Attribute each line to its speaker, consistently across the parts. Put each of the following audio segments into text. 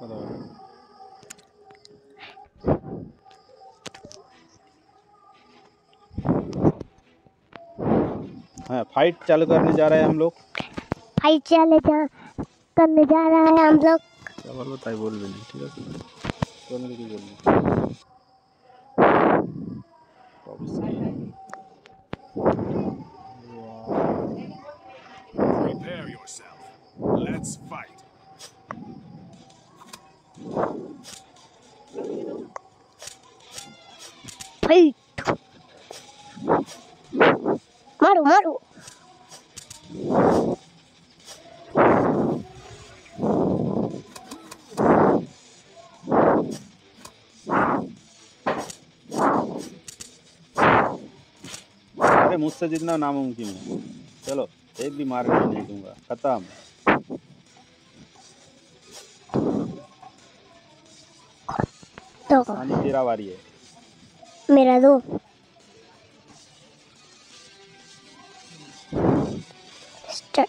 Speaker 1: हाँ, फाइट चालू करने जा रहे हैं हम लोग।
Speaker 2: फाइट करने जा रहा है हम लोग।
Speaker 1: क्या बोल बताइए, बोल भी नहीं, ठीक है तो मेरे को बोलना।
Speaker 3: Prepare yourself. Let's fight.
Speaker 2: Fight मारो मारो।
Speaker 1: अरे मुझसे जितना नामुमकिन है। चलो एक भी मारने नहीं दूंगा, खत्म।
Speaker 2: तो
Speaker 1: सानी तेरा बारी है।
Speaker 2: मेरा दो। Start.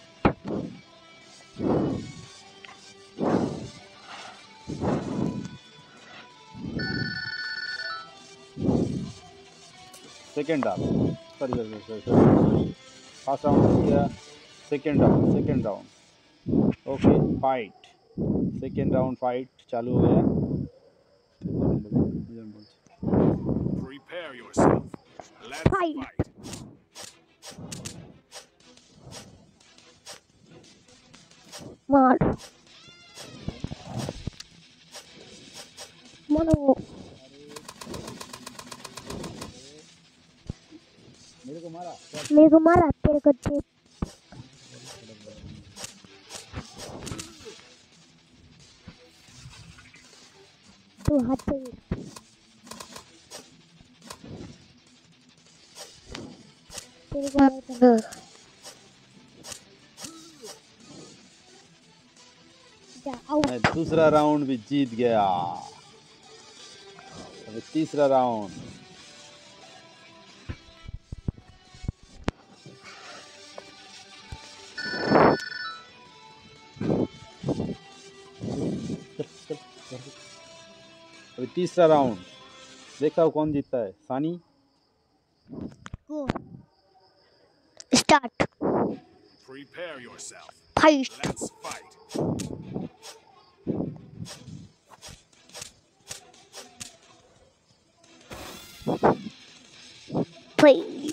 Speaker 1: Second round, sorry first round हो गया। Second round okay fight. Second round fight चालू हो गया।
Speaker 3: Prepare yourself. Let's
Speaker 2: Fight.
Speaker 3: fight.
Speaker 2: मार मारो।
Speaker 1: मेरे को मारा
Speaker 2: तेरे को दे। तू हाथ से तेरे को मार।
Speaker 1: मैं दूसरा राउंड भी जीत गया। अभी तीसरा राउंड। अभी तीसरा राउंड, देखता हूँ कौन जीतता है। Sani
Speaker 2: start.
Speaker 3: Prepare yourself.
Speaker 2: Fight
Speaker 3: Let's fight.
Speaker 2: Fight.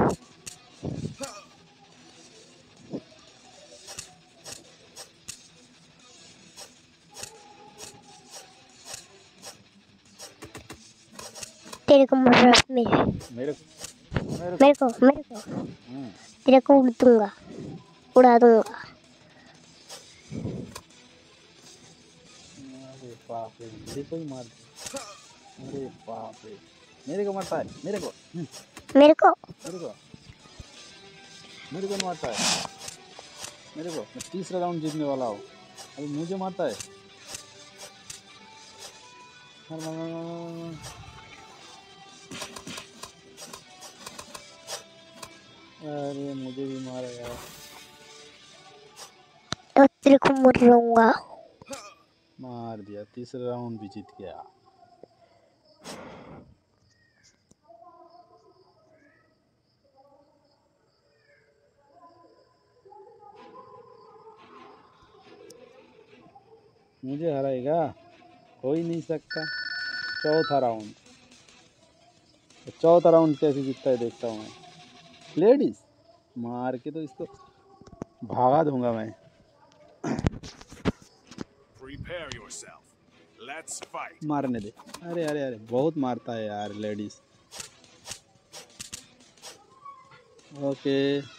Speaker 2: तेरे को
Speaker 1: मेरे
Speaker 2: को तेरे को उड़ा दूंगा।
Speaker 1: अरे बाप रे, मेरे को ही मार दे। अरे बाप रे, मेरे को मारता है। मेरे को मारता है। मैं तीसरा राउंड जीतने वाला हूँ, अभी मुझे मारता है। अरे मुझे भी मारा यार।
Speaker 2: तो तेरे को मारूंगा।
Speaker 1: मार दिया, तीसरा राउंड भी जीत गया। मुझे हराएगा, हो ही नहीं सकता। चौथा राउंड कैसे जीतता है देखता हूँ मैं। लेडीज मार के तो इसको भागा दूंगा मैं।
Speaker 3: Prepare yourself. Let's fight.
Speaker 1: मारने दे। अरे अरे अरे, बहुत मारता है यार लेडीज। ओके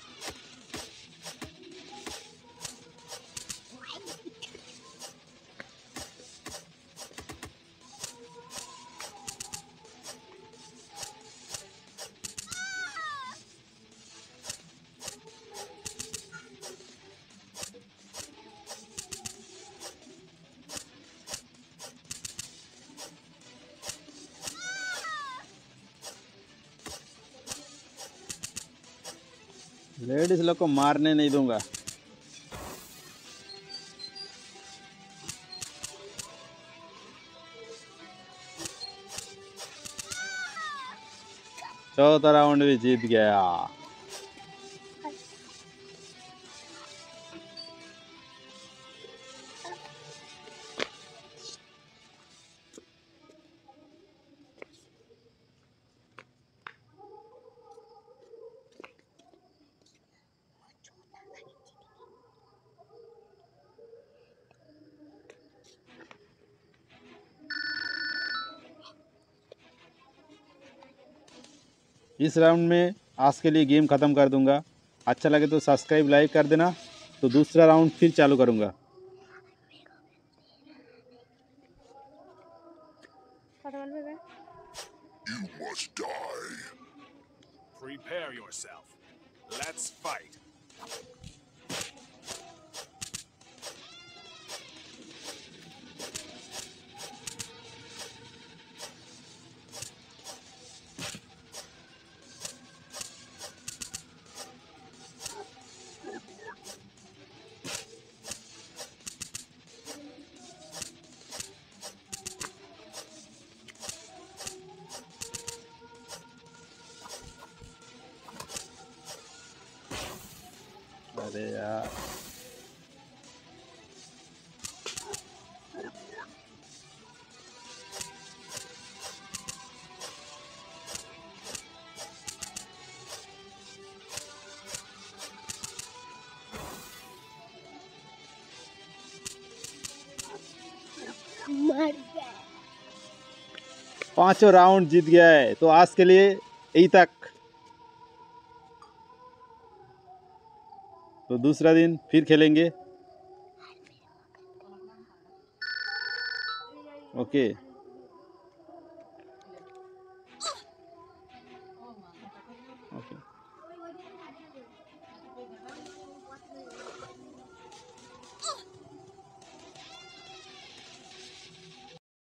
Speaker 1: लेडीज लोग को मारने नहीं दूंगा। चौथा राउंड भी जीत गया। इस राउंड में आज के लिए गेम ख़त्म कर दूंगा। अच्छा लगे तो सब्सक्राइब लाइक कर देना। तो दूसरा राउंड फिर चालू करूंगा।
Speaker 3: You must die. Prepare yourself. Let's fight.
Speaker 1: अरे यार,
Speaker 2: मर गया।
Speaker 1: पांचों राउंड जीत गया है। तो आज के लिए यही तक। तो दूसरा दिन फिर खेलेंगे। ओके।